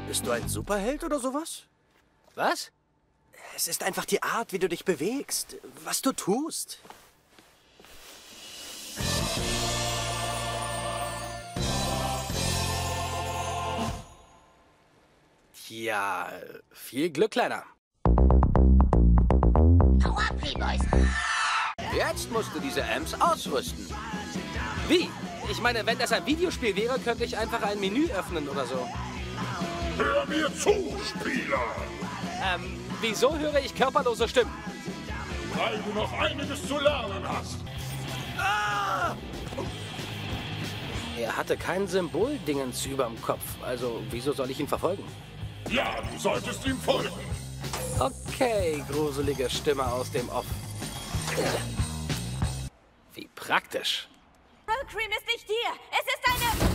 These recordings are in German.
Bist du ein Superheld oder sowas? Was? Es ist einfach die Art, wie du dich bewegst, was du tust. Ja, viel Glück, Kleiner. Hau ab, Playboys! Jetzt musst du diese Amps ausrüsten. Wie? Ich meine, wenn das ein Videospiel wäre, könnte ich einfach ein Menü öffnen oder so. Hör mir zu, Spieler! Wieso höre ich körperlose Stimmen? Weil du noch einiges zu lernen hast. Er hatte kein Symboldingens überm Kopf. Also, wieso soll ich ihn verfolgen? Ja, du solltest ihm folgen. Okay, gruselige Stimme aus dem Off. Wie praktisch. Brylcream ist nicht hier! Es ist eine...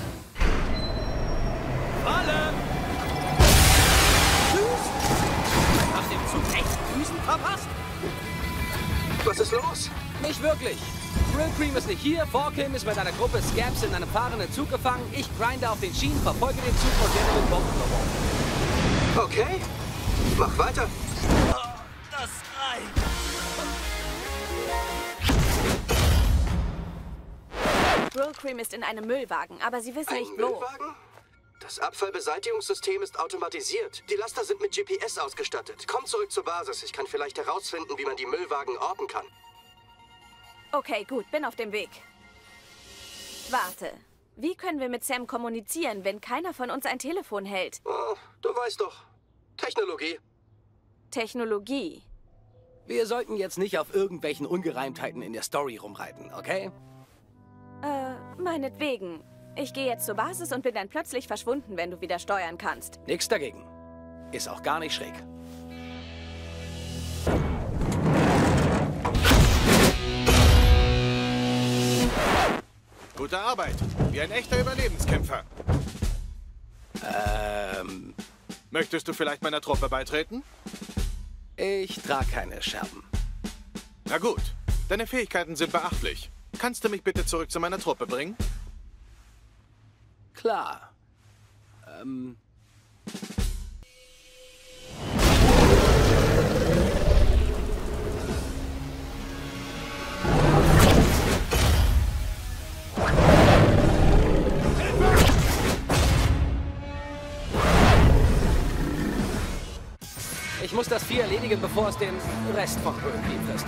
Falle! Hast dem Zug echt Düsen verpasst? Was ist los? Nicht wirklich. Brylcream ist nicht hier, Forkim ist mit einer Gruppe Scabs in einem fahrenden Zug gefangen, ich grinde auf den Schienen, verfolge den Zug und werde mit Bomben beworfen. Okay, mach weiter. Das reicht. Brylcream ist in einem Müllwagen, aber sie wissen Ein nicht wo. Müllwagen? Das Abfallbeseitigungssystem ist automatisiert. Die Laster sind mit GPS ausgestattet. Komm zurück zur Basis. Ich kann vielleicht herausfinden, wie man die Müllwagen orten kann. Okay, gut, bin auf dem Weg. Warte. Wie können wir mit Sam kommunizieren, wenn keiner von uns ein Telefon hält? Oh, du weißt doch. Technologie. Technologie. Wir sollten jetzt nicht auf irgendwelchen Ungereimtheiten in der Story rumreiten, okay? Meinetwegen. Ich gehe jetzt zur Basis und bin dann plötzlich verschwunden, wenn du wieder steuern kannst. Nix dagegen. Ist auch gar nicht schräg. Gute Arbeit. Wie ein echter Überlebenskämpfer. Möchtest du vielleicht meiner Truppe beitreten? Ich trage keine Scherben. Na gut. Deine Fähigkeiten sind beachtlich. Kannst du mich bitte zurück zu meiner Truppe bringen? Klar. Ich muss das Vieh erledigen, bevor es den Rest von Brylcream frisst.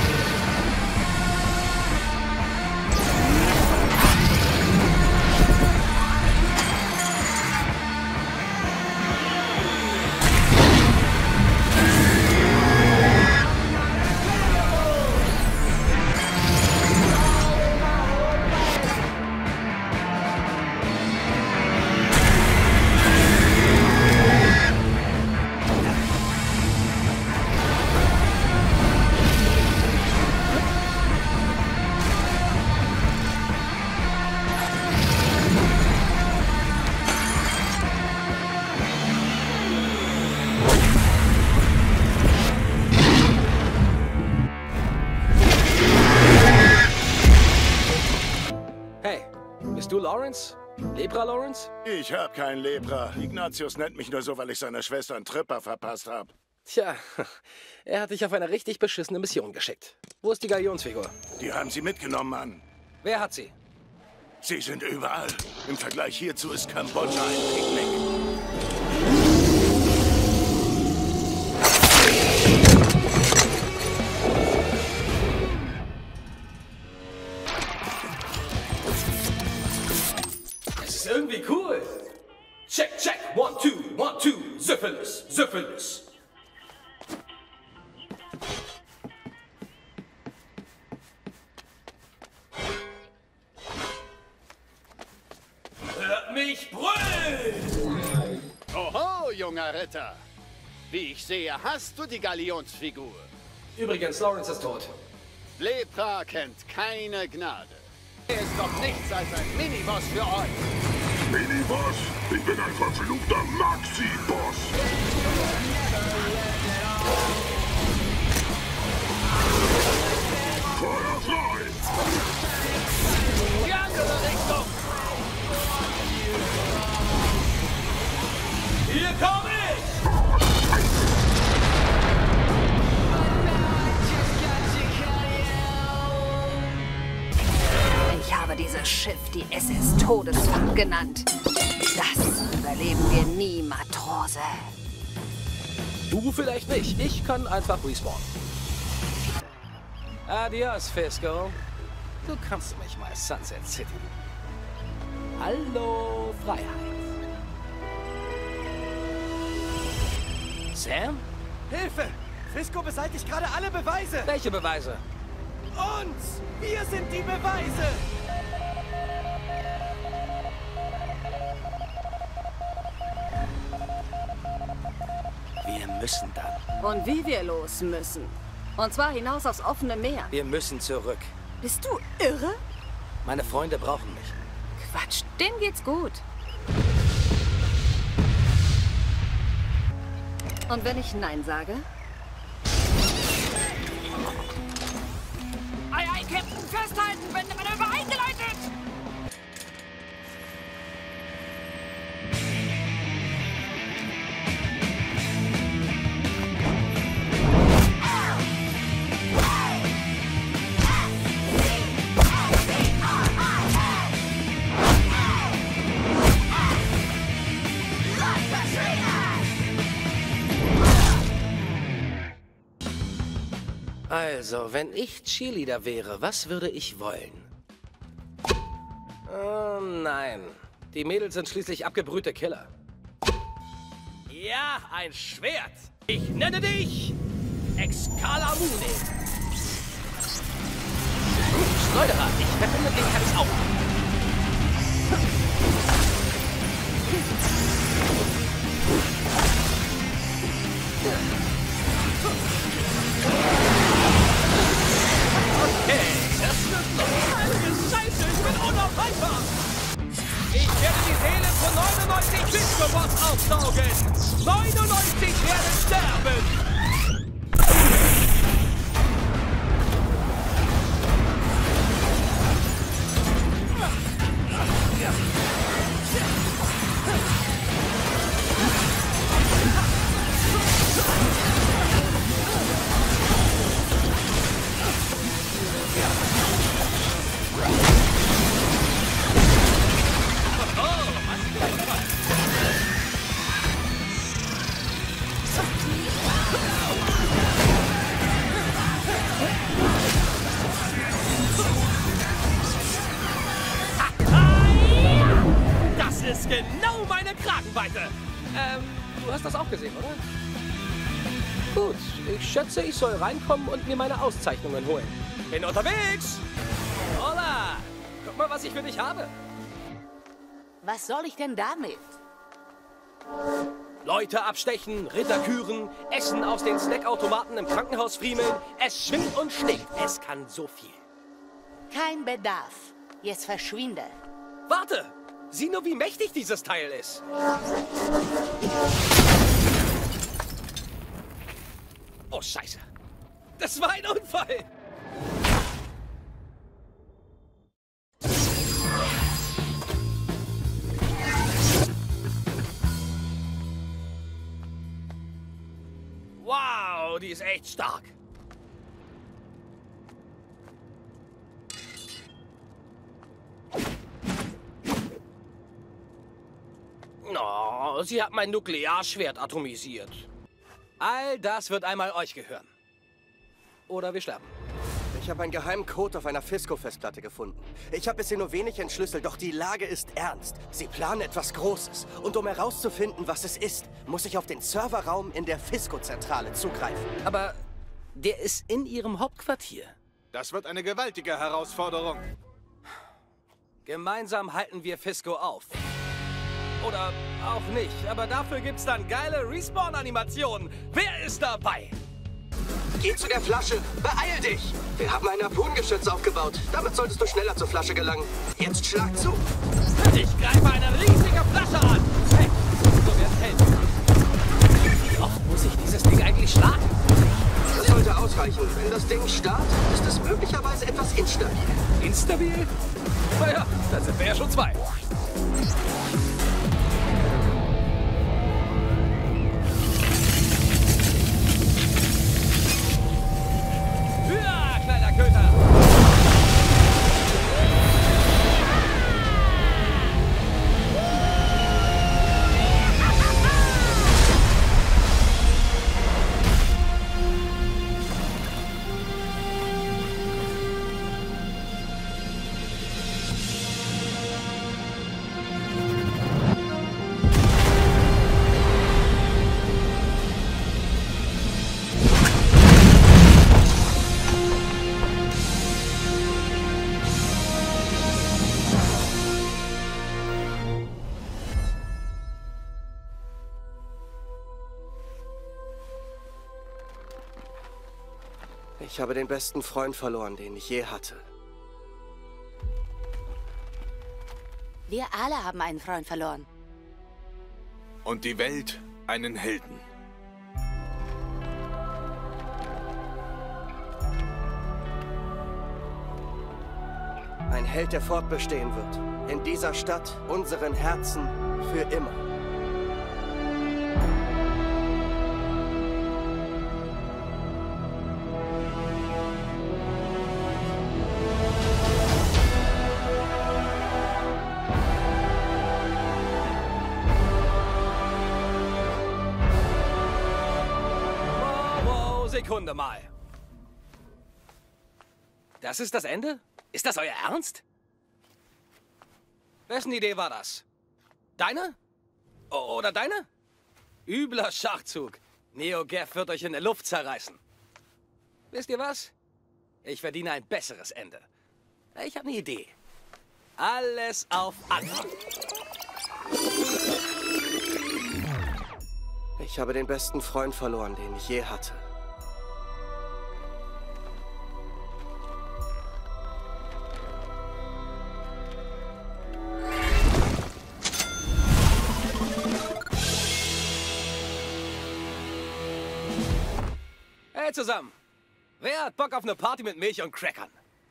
Hey, bist du Lawrence? Lepra Lawrence? Ich hab kein Lepra. Ignatius nennt mich nur so, weil ich seiner Schwester einen Tripper verpasst hab. Tja, er hat dich auf eine richtig beschissene Mission geschickt. Wo ist die Galionsfigur? Die haben sie mitgenommen, Mann. Wer hat sie? Sie sind überall. Im Vergleich hierzu ist Kambodscha ein Picknick. Das ist irgendwie cool. Check, check, 1, 2, 1, 2, Syphilis, Syphilis. Hört mich brüllen! Oho, junger Ritter. Wie ich sehe, hast du die Galionsfigur. Übrigens, Lawrence ist tot. Lepra kennt keine Gnade. Er ist doch nichts als ein Miniboss für euch. Miniboss? Ich bin ein verfluchter Maxi-Boss. Feuer frei! Die andere Richtung! Hier komme ich! Ich habe dieses Schiff die SS Todesfahrt genannt. Das überleben wir nie, Matrose. Du vielleicht nicht. Ich kann einfach respawnen. Adios, Fisco. Du kannst mich mal Sunset City. Hallo, Freiheit. Sam? Hilfe! Fisco beseitigt gerade alle Beweise! Welche Beweise? Uns! Wir sind die Beweise! Wir müssen dann. Und wie wir los müssen. Und zwar hinaus aufs offene Meer. Wir müssen zurück. Bist du irre? Meine Freunde brauchen mich. Quatsch, denen geht's gut. Und wenn ich Nein sage? Ei, ei, Captain, festhalten! Manöver eingeleitet! Also, wenn ich Cheerleader wäre, was würde ich wollen? Oh nein. Die Mädels sind schließlich abgebrühte Killer. Ja, ein Schwert. Ich nenne dich Excalibur. Schleuderer, ich verbinde dich alles auf. Okay, das wird los. Heilige Scheiße, ich bin unaufhaltbar. Ich werde die Seelen von 99 Fisco-Bots aufsaugen. 99 werden sterben. Das ist genau meine Kragenweite. Du hast das auch gesehen, oder? Gut, ich schätze, ich soll reinkommen und mir meine Auszeichnungen holen. Bin unterwegs! Hola! Guck mal, was ich für dich habe. Was soll ich denn damit? Leute abstechen, Ritter küren, Essen aus den Snackautomaten im Krankenhaus friemeln. Es schwingt und stinkt. Es kann so viel. Kein Bedarf. Jetzt verschwinde. Warte! Sieh nur, wie mächtig dieses Teil ist. Oh, Scheiße. Das war ein Unfall. Wow, die ist echt stark. Oh, sie hat mein Nuklearschwert atomisiert. All das wird einmal euch gehören. Oder wir sterben. Ich habe einen geheimen Code auf einer Fisco-Festplatte gefunden. Ich habe bisher nur wenig entschlüsselt, doch die Lage ist ernst. Sie planen etwas Großes. Und um herauszufinden, was es ist, muss ich auf den Serverraum in der Fisco-Zentrale zugreifen. Aber der ist in ihrem Hauptquartier. Das wird eine gewaltige Herausforderung. Gemeinsam halten wir Fisco auf. Oder auch nicht, aber dafür gibt's dann geile Respawn-Animationen. Wer ist dabei? Geh zu der Flasche. Beeil dich. Wir haben ein Harpunengeschütz aufgebaut. Damit solltest du schneller zur Flasche gelangen. Jetzt schlag zu. Ich greife eine riesige Flasche an. Hey, so wird's helfen. Wie oft muss ich dieses Ding eigentlich schlagen? Das sollte ausreichen. Wenn das Ding starrt, ist es möglicherweise etwas instabil. Instabil? Naja, dann sind wir ja schon zwei. Ich habe den besten Freund verloren, den ich je hatte. Wir alle haben einen Freund verloren. Und die Welt einen Helden. Ein Held, der fortbestehen wird. In dieser Stadt, unseren Herzen, für immer. Wow, Sekunde mal. Das ist das Ende? Ist das euer Ernst? Wessen Idee war das? Deine? Oder deine? Übler Schachzug. NeoGaf wird euch in der Luft zerreißen. Wisst ihr was? Ich verdiene ein besseres Ende. Ich habe eine Idee. Alles auf Anfang. Ich habe den besten Freund verloren, den ich je hatte. Hey zusammen. Wer hat Bock auf eine Party mit Milch und Crackern?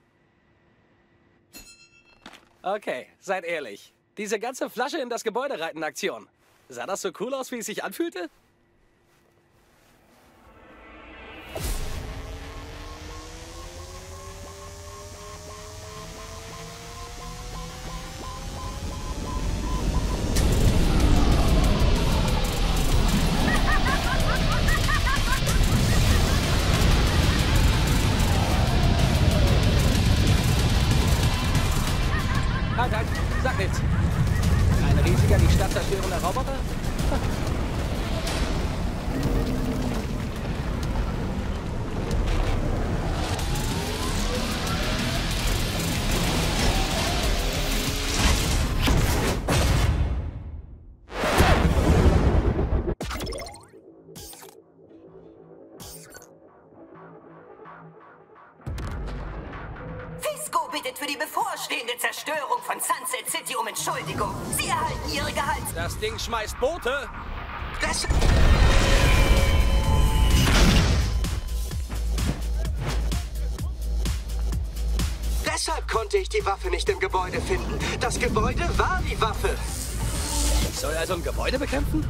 Okay, seid ehrlich. Diese ganze Flasche in das Gebäude reiten Aktion. Sah das so cool aus, wie es sich anfühlte? Halt, sag nichts. Ein riesiger, die Stadt zerstörender Roboter? Fisco bittet für die bevorstehende Zerstörung von Sunset City um Entschuldigung. Sie erhalten ihre Gehalts... Das Ding schmeißt Boote. Deshalb konnte ich die Waffe nicht im Gebäude finden. Das Gebäude war die Waffe. Ich soll also ein Gebäude bekämpfen?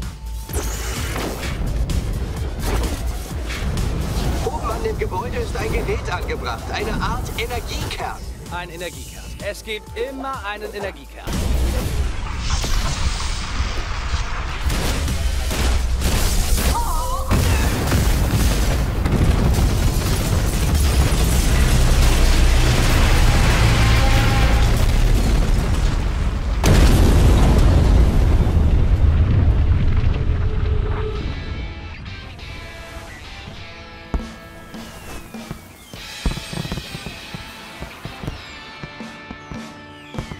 Oben an dem Gebäude ist ein Gerät angebracht. Eine Art Energiekern. Ein Energiekern. Es gibt immer einen Energiekern.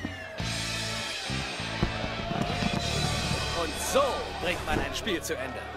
Und so bringt man ein Spiel zu Ende.